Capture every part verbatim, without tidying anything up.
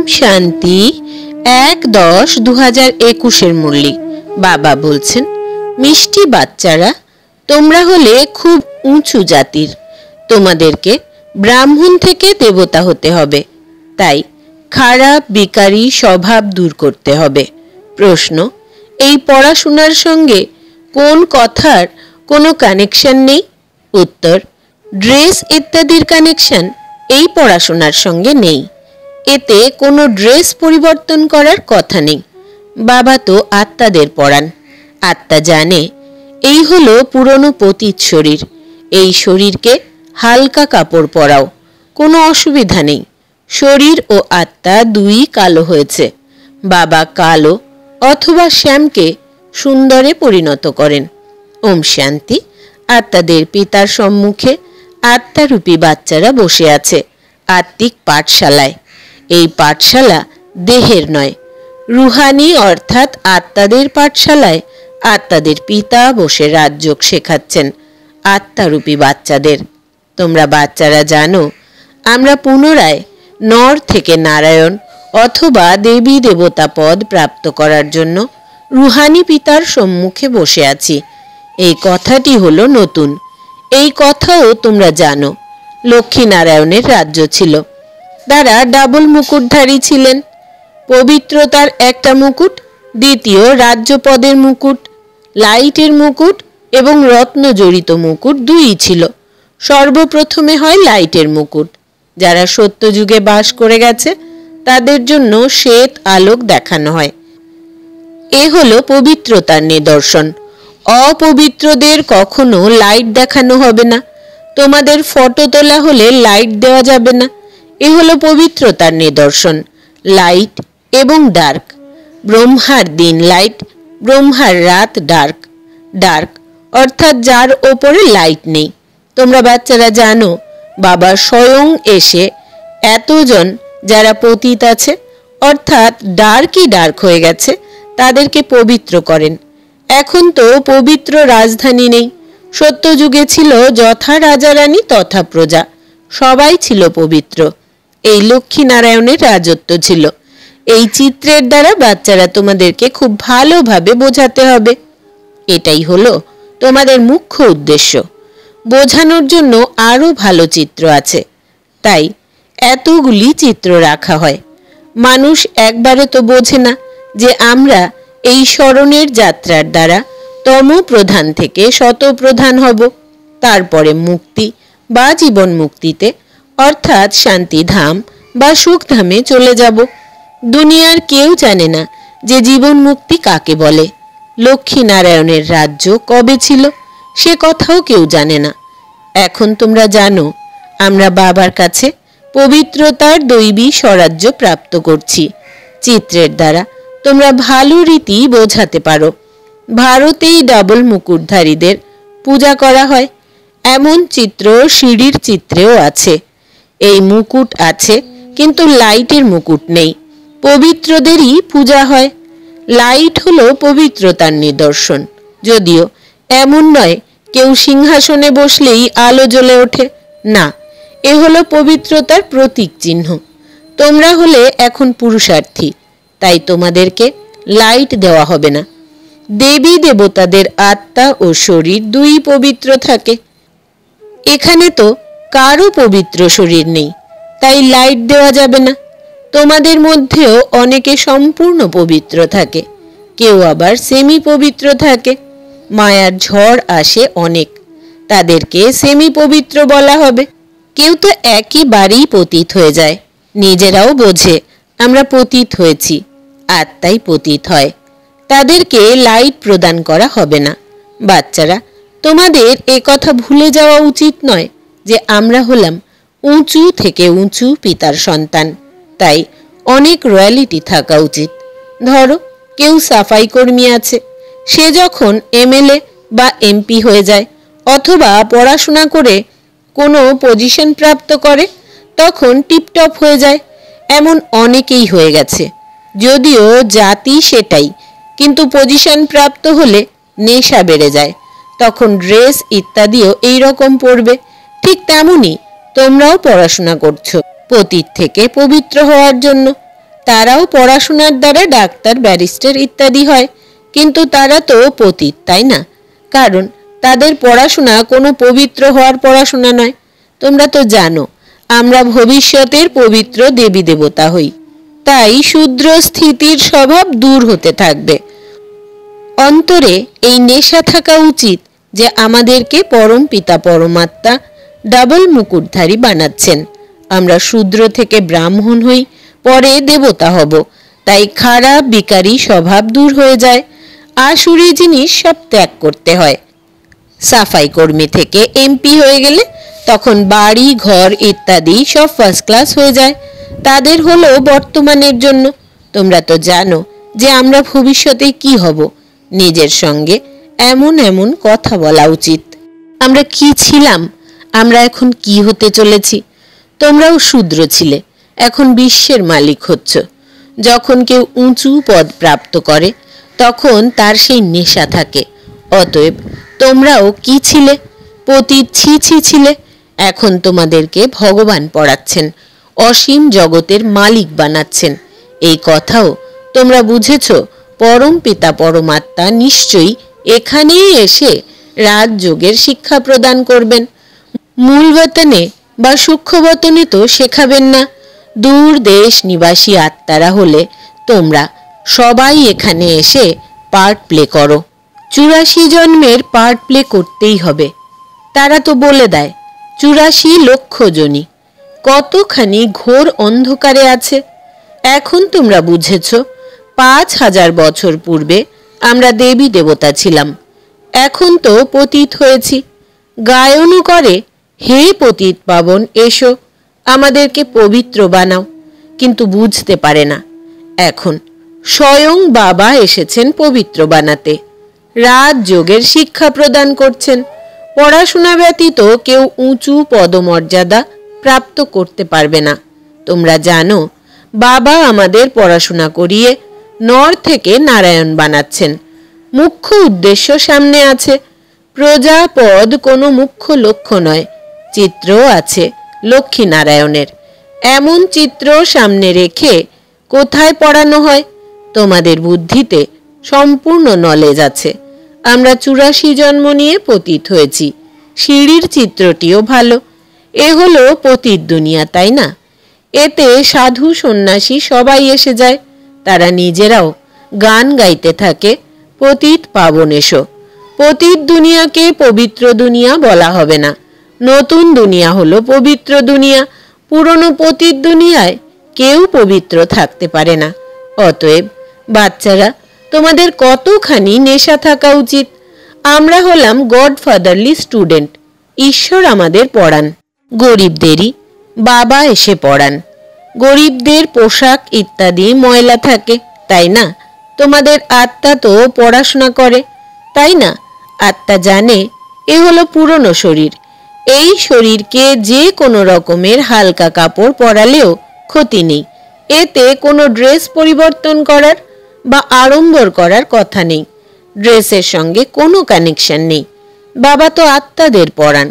শান্তি এক দশ দু হাজার একুশের মুরলি। বাবা বলছেন, মিষ্টি বাচ্চারা, তোমরা হলে খুব উঁচু জাতির, তোমাদেরকে ব্রাহ্মণ থেকে দেবতা হতে হবে, তাই খারাপ বিকারী স্বভাব দূর করতে হবে। প্রশ্ন, এই পড়াশোনার সঙ্গে কোন কথার কোনো কানেকশন নেই? উত্তর, ড্রেস ইত্যাদির কানেকশন এই পড়াশোনার সঙ্গে নেই। এতে কোনো ড্রেস পরিবর্তন করার কথা নেই। বাবা তো আত্মাদের পড়ান, আত্মা জানে এই হলো পুরনো পতিত শরীর, এই শরীরকে হালকা কাপড় পরাও, কোনো অসুবিধা নেই। শরীর ও আত্মা দুই কালো হয়েছে, বাবা কালো অথবা শ্যামকে সুন্দরে পরিণত করেন। ওম শান্তি। আত্মাদের পিতার সম্মুখে আত্মারূপী বাচ্চারা বসে আছে আত্মিক পাঠশালায়। এই পাঠশালা দেহের নয়, রুহানি অর্থাৎ আত্মাদের পাঠশালায় আত্মাদের পিতা বসে রাজযোগ শেখাচ্ছেন আত্মারূপী বাচ্চাদের। তোমরা বাচ্চারা জানো, আমরা পুনরায় নর থেকে নারায়ণ অথবা দেবী দেবতা পদ প্রাপ্ত করার জন্য রুহানি পিতার সম্মুখে বসে আছি। এই কথাটি হলো নতুন। এই কথাও তোমরা জানো, লক্ষ্মী নারায়ণের রাজ্য ছিল, তারা ডাবল মুকুটধারী ছিলেন। পবিত্রতার একটা মুকুট, দ্বিতীয় রাজ্যপদের মুকুট, লাইটের মুকুট এবং রত্ন জড়িত মুকুট দুই ছিল। সর্বপ্রথমে হয় লাইটের মুকুট। যারা সত্যযুগে বাস করে গেছে তাদের জন্য শ্বেত আলোক দেখানো হয়, এ হলো পবিত্রতার নিদর্শন। অপবিত্রদের কখনো লাইট দেখানো হবে না। তোমাদের ফটো তোলা হলে লাইট দেওয়া যাবে না, এ হলো পবিত্রতার নিদর্শন। লাইট এবং ডার্ক, ব্রহ্মার দিন লাইট, ব্রহ্মার রাত ডার্ক। ডার্ক অর্থাৎ যার ওপরে লাইট নেই। তোমরা বাচ্চারা জানো, বাবা স্বয়ং এসে এতজন যারা পতিত আছে অর্থাৎ ডার্কই ডার্ক হয়ে গেছে তাদেরকে পবিত্র করেন। এখন তো পবিত্র রাজধানী নেই। সত্যযুগে ছিল যথা রাজা রানী তথা প্রজা, সবাই ছিল পবিত্র। এই লক্ষ্মী নারায়ণের রাজত্ব ছিল। এই চিত্রের দ্বারা বাচ্চারা তোমাদেরকে খুব ভালোভাবে বোঝাতে হবে। এটাই হলো তোমাদের মুখ্য উদ্দেশ্য। বোঝানোর জন্য আরো ভালো চিত্র আছে, তাই এতগুলি চিত্র রাখা হয়। মানুষ একবারে তো বোঝে না যে আমরা এই স্মরণের যাত্রার দ্বারা তম প্রধান থেকে শত প্রধান হব, তারপরে মুক্তি বা জীবন মুক্তিতে অর্থাৎ শান্তিধাম বা সুখধামে চলে যাব। দুনিয়ার কেউ জানে না যে জীবন মুক্তি কাকে বলে। লক্ষ্মী নারায়ণের রাজ্য কবে ছিল সে কথাও কেউ জানে না। এখন তোমরা জানো, আমরা বাবার কাছে পবিত্রতার দৈবী স্বরাজ্য প্রাপ্ত করছি। চিত্রের দ্বারা তোমরা ভালো রীতি বোঝাতে পারো। ভারতেই ডাবল মুকুটধারীদের পূজা করা হয়, এমন চিত্র সিঁড়ির চিত্রেও আছে। এই মুকুট আছে কিন্তু লাইটের মুকুট নেই। পবিত্রদেরই পূজা হয়। লাইট হলো পবিত্রতার নিদর্শন। যদিও এমন নয় কেউ সিংহাসনে বসলেই আলো জ্বলে ওঠে, না, এ হলো পবিত্রতার প্রতীক চিহ্ন। তোমরা হলে এখন পুরুষার্থী, তাই তোমাদেরকে লাইট দেওয়া হবে না। দেবী দেবতাদের আত্মা ও শরীর দুই পবিত্র থাকে। এখানে তো কারো পবিত্র শরীর নেই, তাই লাইট দেওয়া যাবে না। তোমাদের মধ্যেও অনেকে সম্পূর্ণ পবিত্র থাকে, কেউ আবার সেমি পবিত্র থাকে। মায়ার ঝড় আসে অনেক, তাদেরকে সেমি পবিত্র বলা হবে। কেউ তো একেবারেই পতিত হয়ে যায়, নিজেরাও বোঝে আমরা পতিত হয়েছি, আত্মাই পতিত হয়, তাদেরকে লাইট প্রদান করা হবে না। বাচ্চারা, তোমাদের এ কথা ভুলে যাওয়া উচিত নয় যে আমরা হলাম উঁচু থেকে উঁচু পিতার সন্তান, তাই অনেক রয়্যালিটি থাকা উচিত। ধরো কেউ সাফাই কর্মী আছে, সে যখন এমএলএ বা এমপি হয়ে যায় অথবা পড়াশোনা করে কোনো পজিশন প্রাপ্ত করে তখন টিপটপ হয়ে যায়। এমন অনেকেই হয়ে গেছে, যদিও জাতি সেটাই, কিন্তু পজিশন প্রাপ্ত হলে নেশা বেড়ে যায়, তখন ড্রেস ইত্যাদিও এই রকম পড়বে। ঠিক তেমনই তোমরাও পড়াশোনা করছো পতিত থেকে পবিত্র হওয়ার জন্য, তারাও পড়াশোনার দ্বারা ডাক্তার, ব্যারিস্টার ইত্যাদি হয়, কিন্তু তারা তো পতিত, তাই না? কারণ তাদের পড়াশোনা কোনো পবিত্র হওয়ার পড়াশোনা নয়। তোমরা তো জানো আমরা ভবিষ্যতের পবিত্র দেবী দেবতা হই, তাই শূদ্র স্থিতির স্বভাব দূর হতে থাকবে। অন্তরে এই নেশা থাকা উচিত যে আমাদেরকে পরম পিতা পরমাত্মা ডাবল মুকুটধারী বানাচ্ছেন। আমরা শূদ্র থেকে ব্রাহ্মণ হই, পরে দেবতা হব, তাই খারাপ বিকারী স্বভাব দূর হয়ে যায়। আসুরি জিনিস সব ত্যাগ করতে হয়। সাফাই কর্মী থেকে এমপি হয়ে গেলে তখন বাড়ি ঘর ইত্যাদি সব ফার্স্ট ক্লাস হয়ে যায়। তাদের হলো বর্তমানের জন্য। তোমরা তো জানো যে আমরা ভবিষ্যতে কি হব। নিজের সঙ্গে এমন এমন কথা বলা উচিত। আমরা কি ছিলাম, আমরা এখন কি হতে চলেছি। তোমরাও শূদ্র ছিলে, এখন বিশ্বের মালিক হচ্ছ। যখন কেউ উঁচু পদ প্রাপ্ত করে তখন তার সেই নেশা থাকে। অতএব তোমরাও কি ছিলে? পতিত ছি ছি ছিলে। এখন তোমাদেরকে ভগবান পড়াচ্ছেন, অসীম জগতের মালিক বানাচ্ছেন। এই কথাও তোমরা বুঝেছ। পরম পিতা পরমাত্মা নিশ্চয়ই এখানেই এসে রাজযোগের শিক্ষা প্রদান করবেন। মূল বতনে বা সূক্ষ্ম বতনে তো শেখাবেন না। দূর দেশ নিবাসী আত্মারা হলে তোমরা সবাই এখানে এসে পার্ট প্লে করো। চুরাশি জন্মের পার্ট প্লে করতেই হবে। তারা তো বলে দেয় চুরাশি লক্ষ জনি, কতখানি ঘোর অন্ধকারে আছে। এখন তোমরা বুঝেছ পাঁচ হাজার বছর পূর্বে আমরা দেবী দেবতা ছিলাম, এখন তো পতিত হয়েছি। গায়নও করে, হে পতিত পাবন এসো আমাদেরকে পবিত্র বানাও, কিন্তু বুঝতে পারে না এখন স্বয়ং বাবা এসেছেন পবিত্র বানাতে, রাজযোগের শিক্ষা প্রদান করছেন। পড়াশোনা ব্যতীত কেউ উঁচু পদমর্যাদা প্রাপ্ত করতে পারবে না। তোমরা জানো বাবা আমাদের পড়াশোনা করিয়ে নর থেকে নারায়ণ বানাচ্ছেন। মুখ্য উদ্দেশ্য সামনে আছে। প্রজাপদ কোনো মুখ্য লক্ষ্য নয়। চিত্র আছে লক্ষ্মী নারায়ণের। এমন চিত্র সামনে রেখে কোথায় পড়ানো হয়? তোমাদের বুদ্ধিতে সম্পূর্ণ নলেজ আছে। আমরা চুরাশি জন্ম নিয়ে পতিত হয়েছি। সিঁড়ির চিত্রটিও ভালো। এ হলো পতিত দুনিয়া, তাই না? এতে সাধু সন্ন্যাসী সবাই এসে যায়। তারা নিজেরাও গান গাইতে থাকে, পতিত পাবন এসো। পতিত দুনিয়াকে পবিত্র দুনিয়া বলা হবে না। নতুন দুনিয়া হলো পবিত্র দুনিয়া। পুরনো পতিত দুনিয়ায় কেউ পবিত্র থাকতে পারে না। অতএব বাচ্চারা, তোমাদের কতখানি নেশা থাকা উচিত। আমরা হলাম গডফাদারলি স্টুডেন্ট। ঈশ্বর আমাদের পড়ান, গরিবদেরই বাবা এসে পড়ান। গরিবদের পোশাক ইত্যাদি ময়লা থাকে, তাই না? তোমাদের আত্মা তো পড়াশোনা করে, তাই না? আত্মা জানে এ হলো পুরনো শরীর। এই শরীরকে যে কোনো রকমের হালকা কাপড় পরালেও ক্ষতি নেই। এতে কোনো ড্রেস পরিবর্তন করার বা আড়ম্বর করার কথা নেই। ড্রেসের সঙ্গে কোনো কানেকশন নেই। বাবা তো আত্মাদের পড়ান।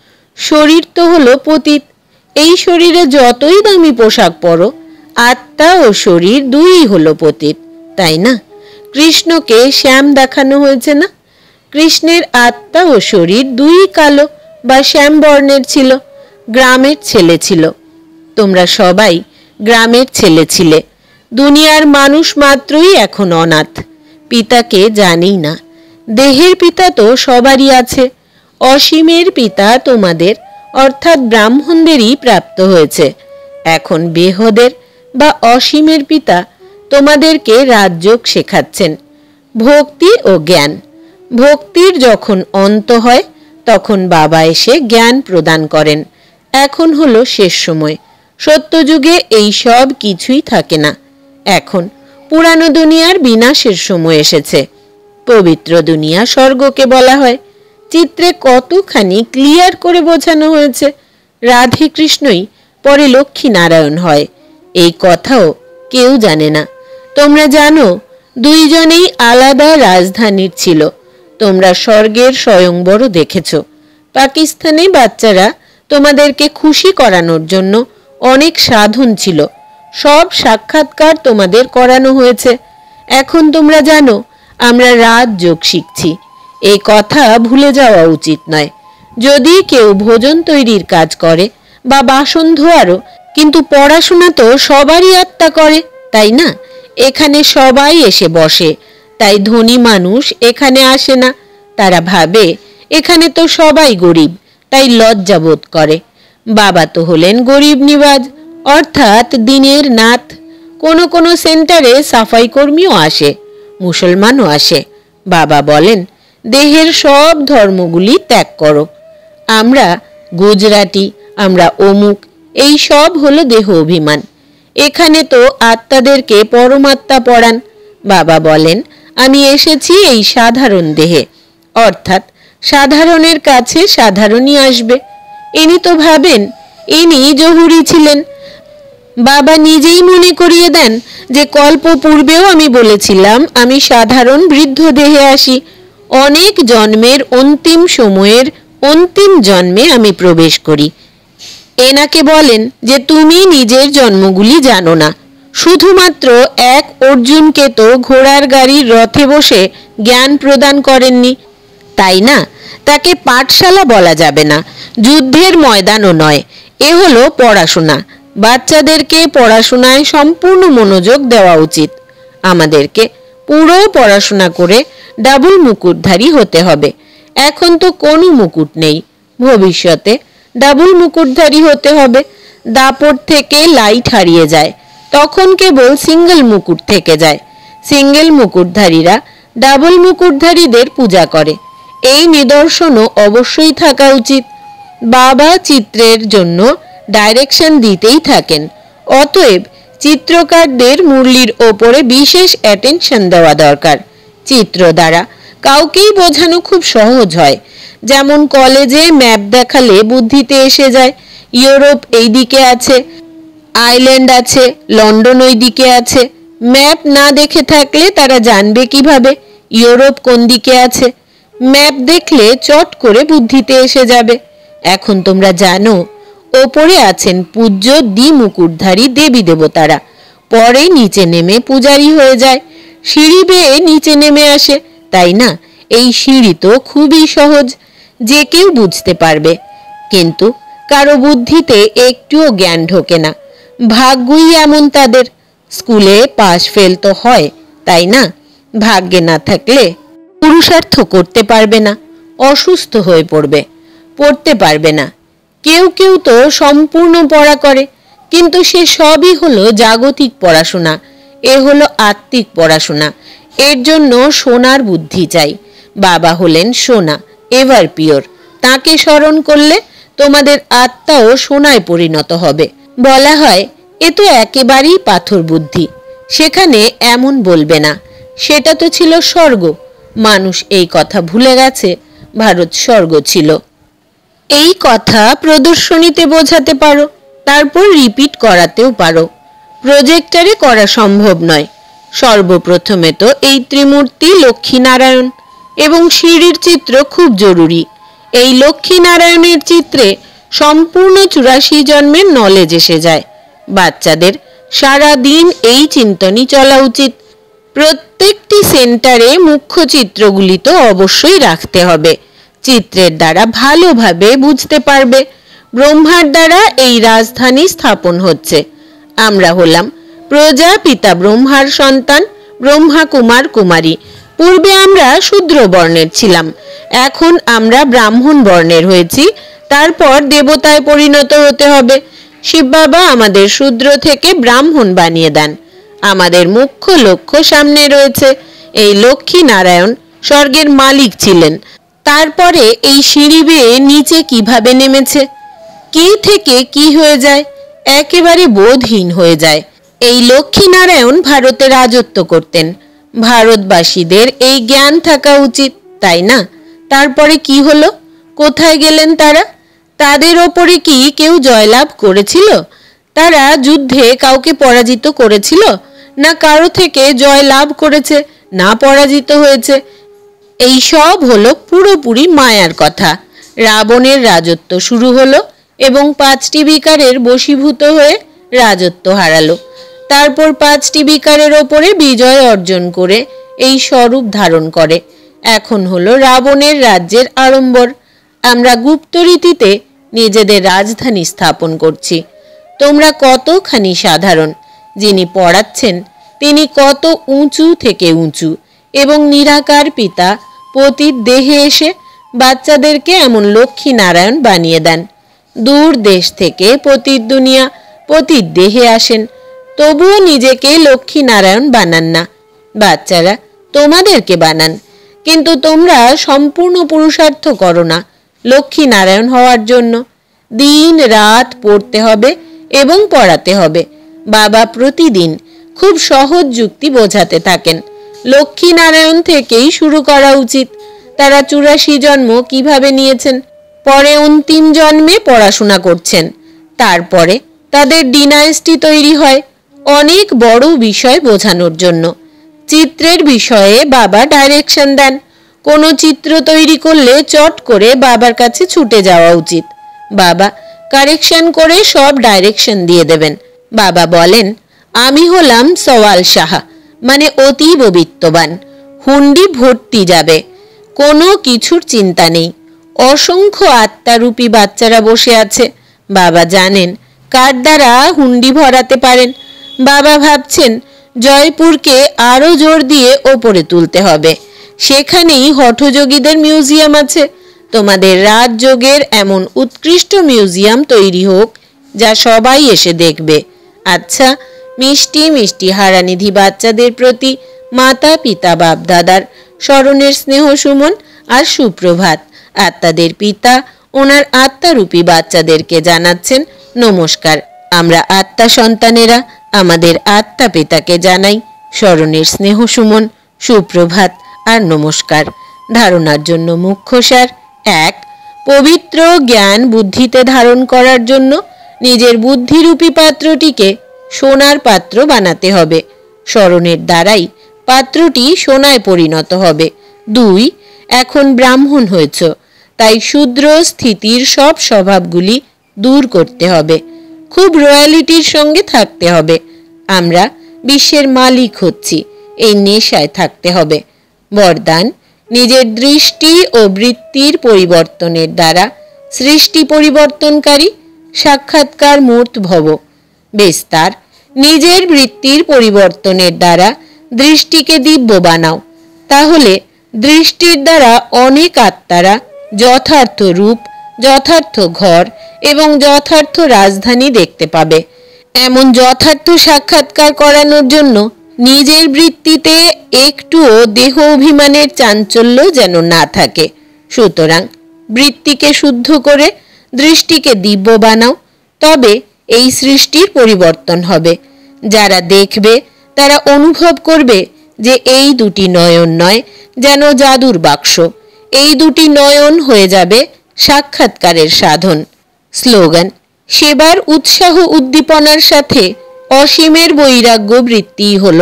শরীর তো হলো পতিত। এই শরীরে যতই দামি পোশাক পরো, আত্মা ও শরীর দুই হলো পতিত, তাই না? কৃষ্ণকে শ্যাম দেখানো হয়েছে না? কৃষ্ণের আত্মা ও শরীর দুই কালো বা শ্যাম বর্ণের ছিল। গ্রামের ছেলে ছিল। তোমরা সবাই গ্রামের ছেলে ছিলে। দুনিয়ার মানুষ মাত্রই এখন অনাথ, পিতাকে জানেই না। দেহের পিতা তো সবারই আছে। অসীমের পিতা তোমাদের অর্থাৎ ব্রাহ্মণদেরই প্রাপ্ত হয়েছে। এখন বেহদের বা অসীমের পিতা তোমাদেরকে রাজযোগ শেখাচ্ছেন, ভক্তি ও জ্ঞান। ভক্তির যখন অন্ত হয় তখন বাবা এসে জ্ঞান প্রদান করেন। এখন হলো শেষ সময়। সত্যযুগে এই সব কিছুই থাকে না। এখন পুরানো দুনিয়ার বিনাশের সময় এসেছে। পবিত্র দুনিয়া স্বর্গকে বলা হয়। চিত্রে কতখানি ক্লিয়ার করে বোঝানো হয়েছে। রাধে কৃষ্ণই পরে লক্ষ্মী নারায়ণ হয়, এই কথাও কেউ জানে না। তোমরা জানো দুইজনেই আলাদা রাজধানীর ছিল। তোমরা স্বর্গের স্বয়ংবর দেখেছ। পাকিস্তানে বাচ্চারা তোমাদেরকে খুশি করানোর জন্য অনেক সাধন ছিল। সব সাক্ষাৎকার তোমাদের করানো হয়েছে। এখন তোমরা জানো আমরা রাজযোগ শিখছি। এই কথা ভুলে যাওয়া উচিত নয়। যদি কেউ ভোজন তৈরির কাজ করে বা বাসন ধোয়ারও, কিন্তু পড়াশোনা তো সবারই আত্মা করে, তাই না? এখানে সবাই এসে বসে, তাই ধনী মানুষ এখানে আসে না। তারা ভাবে এখানে তো সবাই গরিব, তাই লজ্জা বোধ করে। বাবা তো হলেন গরিব নিবাজ, অর্থাৎ দিনের নাথ। কোনো কোনো সেন্টারে সাফাই কর্মীও আসে, মুসলমানও আসে। বাবা বলেন দেহের সব ধর্মগুলি ত্যাগ করো। আমরা গুজরাটি, আমরা অমুক, এই সব হলো দেহ অভিমান। এখানে তো আত্মাদেরকে পরমাত্মা পড়ান। বাবা বলেন আমি এসেছি এই সাধারণ দেহে, অর্থাৎ সাধারণের কাছে সাধারণই আসবে। ইনি তো ভাবেন ইনি জহুরি ছিলেন। বাবা নিজেই মনে করিয়ে দেন যে কল্প পূর্বেও আমি বলেছিলাম আমি সাধারণ বৃদ্ধ দেহে আসি। অনেক জন্মের অন্তিম সময়ের অন্তিম জন্মে আমি প্রবেশ করি। এনাকে বলেন যে তুমি নিজের জন্মগুলি জানো না। শুধুমাত্র এক অর্জুনকে তো ঘোড়ার গাড়ির রথে বসে জ্ঞান প্রদান করেননি, তাই না? তাকে পাঠশালা বলা যাবে না, যুদ্ধের ময়দানও নয়। এ হলো পড়াশোনা। বাচ্চাদেরকে পড়াশোনায় সম্পূর্ণ মনোযোগ দেওয়া উচিত। আমাদেরকে পুরো পড়াশোনা করে ডাবল মুকুটধারী হতে হবে। এখন তো কোনো মুকুট নেই, ভবিষ্যতে ডাবল মুকুটধারী হতে হবে। দাপট থেকে লাইট হারিয়ে যায়, তখন কেবল সিঙ্গেল মুকুট থেকে যায়। সিঙ্গেল মুকুটধারীরা ডাবল মুকুটধারীদের পূজা করে। এই নিদর্শনও অবশ্যই থাকা উচিত। বাবা চিত্রের জন্য ডাইরেকশন দিতেই থাকেন। অতএব চিত্রকারদের মুরলির ওপরে বিশেষ অ্যাটেনশন দেওয়া দরকার। চিত্র দ্বারা কাউকেই বোঝানো খুব সহজ হয়। যেমন কলেজে ম্যাপ দেখালে বুদ্ধিতে এসে যায় ইউরোপ এই দিকে আছে, আইল্যান্ড আছে, লন্ডন ওই দিকে আছে। ম্যাপ না দেখে থাকলে তারা জানবে কিভাবে ইউরোপ কোন দিকে আছে? ম্যাপ দেখলে চট করে বুদ্ধিতে এসে যাবে। এখন তোমরা জানো ওপরে আছেন পূজ্য দ্বি মুকুটধারী দেবী দেবতারা, পরে নিচে নেমে পূজারী হয়ে যায়। সিঁড়ি বেয়ে নিচে নেমে আসে, তাই না? এই সিঁড়ি তো খুবই সহজ, যে কেউ বুঝতে পারবে। কিন্তু কারো বুদ্ধিতে একটুও জ্ঞান ঢোকে না। ভাগ্যই এমন তাদের। স্কুলে পাস ফেল তো হয়, তাই না? ভাগ্যে না থাকলে পুরুষার্থ করতে পারবে না, অসুস্থ হয়ে পড়বে, পড়তে পারবে না। কেউ কেউ তো সম্পূর্ণ পড়া করে, কিন্তু সে সবই হলো জাগতিক পড়াশোনা। এ হলো আত্মিক পড়াশোনা। এর জন্য সোনার বুদ্ধি চাই। বাবা হলেন সোনা, এভার পিওর। তাকে স্মরণ করলে তোমাদের আত্মাও সোনায় পরিণত হবে। বলা হয় এ তো একেবারেই পাথর বুদ্ধি, সেখানে এমন বলবে না, সেটা তো ছিল স্বর্গ। মানুষ এই কথা ভুলে গেছে ভারত স্বর্গ ছিল। এই কথা প্রদর্শনীতে বোঝাতে পারো, তারপর রিপিট করাতেও পারো। প্রজেক্টরে করা সম্ভব নয়। সর্বপ্রথমে তো এই ত্রিমূর্তি লক্ষ্মীনারায়ণ এবং সিঁড়ির চিত্র খুব জরুরি। এই লক্ষ্মীনারায়ণের চিত্রে সম্পূর্ণ চুরাশি জন্মের নলেজ এসে যায়। বাচ্চাদের সারা দিন এই চিন্তনই চলা উচিত। প্রত্যেকটি সেন্টারে মুখ্য চিত্রগুলি তো অবশ্যই রাখতে হবে। চিত্রের দ্বারা ভালোভাবে বুঝতে পারবে ব্রহ্মার দ্বারা এই রাজধানী স্থাপন হচ্ছে। আমরা হলাম প্রজাপিতা ব্রহ্মার সন্তান, ব্রহ্মা কুমার কুমারী। পূর্বে আমরা শূদ্র বর্ণের ছিলাম, এখন আমরা ব্রাহ্মণ বর্ণের হয়েছি। তারপর দেবতায় পরিণত হতে হবে। শিব বাবা আমাদের শূদ্র থেকে ব্রাহ্মণ বানিয়ে দেন। আমাদের মুখ্য লক্ষ্য সামনে রয়েছে। এই লক্ষ্মী নারায়ণ স্বর্গের মালিক ছিলেন। তারপরে এই সিঁড়ি বেয়ে নিচে কিভাবে নেমেছে, কি থেকে কি হয়ে যায়, একেবারে বোধহীন হয়ে যায়। এই লক্ষ্মী নারায়ণ ভারতে রাজত্ব করতেন। ভারতবাসীদের এই জ্ঞান থাকা উচিত, তাই না? তারপরে কি হলো? কোথায় গেলেন তারা? তাদের ওপরে কি কেউ জয়লাভ করেছিল? তারা যুদ্ধে কাউকে পরাজিত করেছিল? না কারো থেকে জয় লাভ করেছে, না পরাজিত হয়েছে? এই সব হলো পুরোপুরি মায়ার কথা। রাবণের রাজত্ব শুরু হলো এবং পাঁচটি বিকারের বশীভূত হয়ে রাজত্ব হারালো। তারপর পাঁচটি বিকারের ওপরে বিজয় অর্জন করে এই স্বরূপ ধারণ করে। এখন হলো রাবণের রাজ্যের আড়ম্বর। আমরা গুপ্ত রীতিতে নিজেদের রাজধানী স্থাপন করছি। তোমরা কতখানি সাধারণ, যিনি পড়াচ্ছেন তিনি কত উঁচু থেকে উঁচু, এবং নিরাকার পিতা পতির দেহে এসে বাচ্চাদেরকে এমন লক্ষ্মী নারায়ণ বানিয়ে দেন। দূর দেশ থেকে পতির দুনিয়া পতির দেহে আসেন, তবুও নিজেকে লক্ষ্মী নারায়ণ বানান না। বাচ্চারা তোমাদেরকে বানান, কিন্তু তোমরা সম্পূর্ণ পুরুষার্থ করো না লক্ষ্মী নারায়ণ হওয়ার জন্য। দিন রাত পড়তে হবে এবং পড়াতে হবে। বাবা প্রতিদিন খুব সহজ যুক্তি বোঝাতে থাকেন। লক্ষ্মী নারায়ণ থেকেই শুরু করা উচিত। তারা চুরাশি জন্ম কিভাবে নিয়েছেন, পরে অন্তিম জন্মে পড়াশোনা করছেন, তারপরে তাদের ডিনাইস্টি তৈরি হয় অনেক বড় বিষয় বোঝানোর জন্য। চিত্রের বিষয়ে বাবা ডাইরেকশন দেন। কোনো চিত্র তৈরি করলে চট করে বাবার কাছে ছুটে যাওয়া উচিত। বাবা কারেকশন করে সব ডাইরেকশন দিয়ে দেবেন। বাবা বলেন, আমি হলাম সওয়াল সাহা, মানে অতীব বিত্তবান। হুন্ডি ভর্তি যাবে, কোনো কিছুর চিন্তা নেই। অসংখ্য আত্মারূপী বাচ্চারা বসে আছে। বাবা জানেন কার দ্বারা হুন্ডি ভরাতে পারেন। বাবা ভাবছেন জয়পুরকে আরো জোর দিয়ে ওপরে তুলতে হবে। সেখানেই হঠযোগীদের মিউজিয়াম আছে। তোমাদের রাজযোগের এমন উৎকৃষ্ট মিউজিয়াম তৈরি হোক যা সবাই এসে দেখবে। আচ্ছা, মিষ্টি মিষ্টি হারানিধি বাচ্চাদের প্রতি মাতা পিতা বাপ দাদার স্মরণের স্নেহ সুমন আর সুপ্রভাত। আত্মাদের পিতা ওনার আত্মারূপী বাচ্চাদেরকে জানাচ্ছেন নমস্কার। আমরা আত্মা সন্তানেরা আমাদের আত্মা পিতাকে জানাই স্মরণের স্নেহ সুমন, সুপ্রভাত আর নমস্কার। ধারণার জন্য মুখ্যসার: এক, পবিত্র জ্ঞান বুদ্ধিতে ধারণ করার জন্য নিজের বুদ্ধিরূপী পাত্রটিকে সোনার পাত্র বানাতে হবে। স্মরণের দ্বারাই পাত্রটি সোনায় পরিণত হবে। দুই, এখন ব্রাহ্মণ হয়েছ, তাই শূদ্র স্থিতির সব স্বভাবগুলি দূর করতে হবে। খুব রয়্যালিটির সঙ্গে থাকতে হবে। আমরা বিশ্বের মালিক হচ্ছি, এই নেশায় থাকতে হবে। বরদান: নিজের দৃষ্টি ও বৃত্তির পরিবর্তনের দ্বারা সৃষ্টি পরিবর্তনকারী সাক্ষাৎকার মূর্ত ভব। বিস্তার: নিজের বৃত্তির পরিবর্তনের দ্বারা দৃষ্টিকে দিব্য বানাও, তাহলে দৃষ্টির দ্বারা অনেক আত্মারা যথার্থ রূপ, যথার্থ ঘর এবং যথার্থ রাজধানী দেখতে পাবে। এমন যথার্থ সাক্ষাৎকার করানোর জন্য নিজের বৃত্তিতে একটুও দেহ অভিমানের চাঞ্চল্য যেন না থাকে। সুতরাং বৃত্তিকে শুদ্ধ করে দৃষ্টিকে দিব্য বানাও, তবে এই সৃষ্টির পরিবর্তন হবে। যারা দেখবে তারা অনুভব করবে যে এই দুটি নয়ন নয়, যেন জাদুর বাক্স। এই দুটি নয়ন হয়ে যাবে সাক্ষাৎকারের সাধন। স্লোগান: সেবার উৎসাহ উদ্দীপনার সাথে অসীমের বৈরাগ্য বৃত্তি হল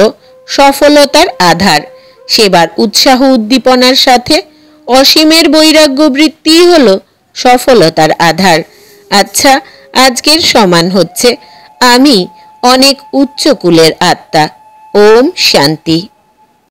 সফলতার আধার। সেবার উৎসাহ উদ্দীপনার সাথে অসীমের বৈরাগ্য বৃত্তি হল সফলতার আধার। আচ্ছা, আজকের সমান হচ্ছে আমি অনেক উচ্চ কুলের আত্মা। ওম শান্তি।